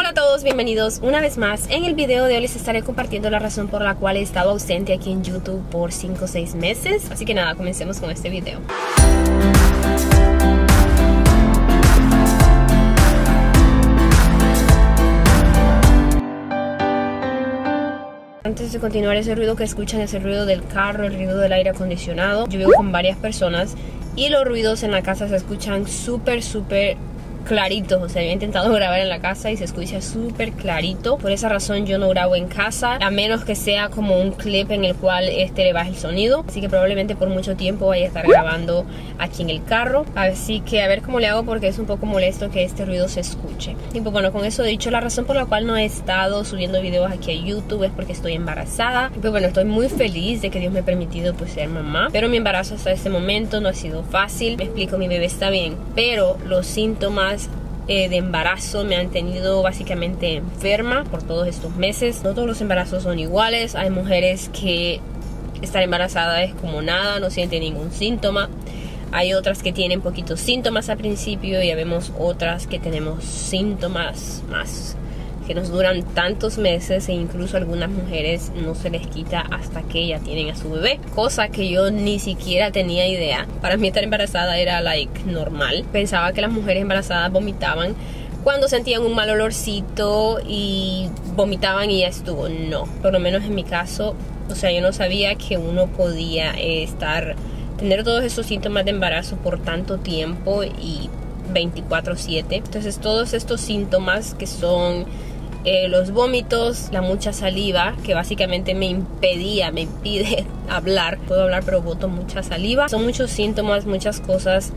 Hola a todos, bienvenidos una vez más. En el video de hoy les estaré compartiendo la razón por la cual he estado ausente aquí en YouTube por 5 o 6 meses. Así que nada, comencemos con este video. Antes de continuar, ese ruido que escuchan es el ruido del carro, el ruido del aire acondicionado. Yo vivo con varias personas y los ruidos en la casa se escuchan súper clarito. O sea, yo he intentado grabar en la casa y se escucha súper clarito. Por esa razón yo no grabo en casa, a menos que sea como un clip en el cual le baje el sonido. Así que probablemente por mucho tiempo vaya a estar grabando aquí en el carro. Así que a ver cómo le hago, porque es un poco molesto que este ruido se escuche. Y pues bueno, con eso dicho, la razón por la cual no he estado subiendo videos aquí a YouTube es porque estoy embarazada. Y pues bueno, estoy muy feliz de que Dios me ha permitido pues ser mamá. Pero mi embarazo hasta este momento no ha sido fácil. Me explico, mi bebé está bien, pero los síntomas de embarazo me han tenido básicamente enferma por todos estos meses. No todos los embarazos son iguales. Hay mujeres que estar embarazada es como nada, no sienten ningún síntoma. Hay otras que tienen poquitos síntomas al principio y ya vemos otras que tenemos síntomas más que nos duran tantos meses, e incluso a algunas mujeres no se les quita hasta que ya tienen a su bebé, cosa que yo ni siquiera tenía idea. Para mí estar embarazada era normal. Pensaba que las mujeres embarazadas vomitaban cuando sentían un mal olorcito y vomitaban y ya estuvo. No, por lo menos en mi caso, o sea, yo no sabía que uno podía tener todos esos síntomas de embarazo por tanto tiempo y 24/7. Entonces todos estos síntomas que son los vómitos, la mucha saliva, que básicamente me impide hablar. Puedo hablar pero boto mucha saliva. Son muchos síntomas, muchas cosas.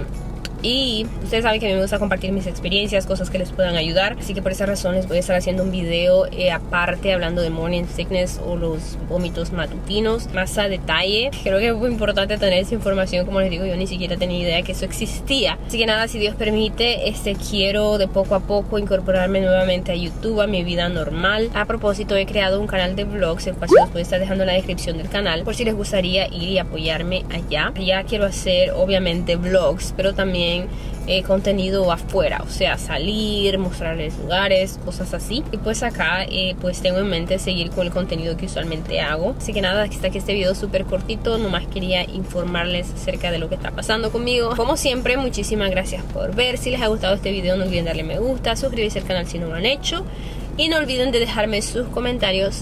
Y ustedes saben que a mí me gusta compartir mis experiencias, cosas que les puedan ayudar. Así que por esa razón les voy a estar haciendo un video aparte hablando de morning sickness o los vómitos matutinos más a detalle. Creo que es muy importante tener esa información. Como les digo, yo ni siquiera tenía idea que eso existía. Así que nada, si Dios permite, quiero de poco a poco incorporarme nuevamente a YouTube, a mi vida normal. A propósito, he creado un canal de vlogs, el cual se los voy a estar dejando en la descripción del canal, por si les gustaría ir y apoyarme allá. Ya quiero hacer obviamente vlogs, pero también contenido afuera, o sea, salir, mostrarles lugares, cosas así. Y pues acá pues tengo en mente seguir con el contenido que usualmente hago. Así que nada, aquí está este video súper cortito. Nomás quería informarles acerca de lo que está pasando conmigo. Como siempre, muchísimas gracias por ver. Si les ha gustado este video, no olviden darle me gusta, suscribirse al canal si no lo han hecho, y no olviden de dejarme sus comentarios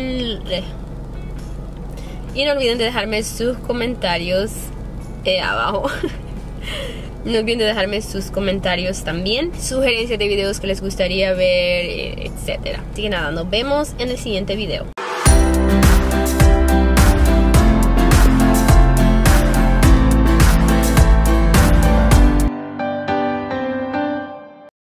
abajo. No olviden de dejarme sus comentarios también, sugerencias de videos que les gustaría ver, etcétera. Así que nada, nos vemos en el siguiente video.